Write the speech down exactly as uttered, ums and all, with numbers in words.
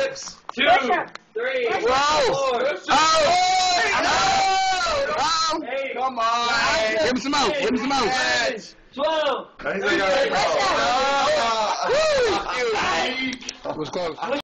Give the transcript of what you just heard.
Hips. Two. Three. Whoa. Four. Oh. Oh. Oh. Eight. Come on. Give him some more. Give him some more. Twelve. That was close.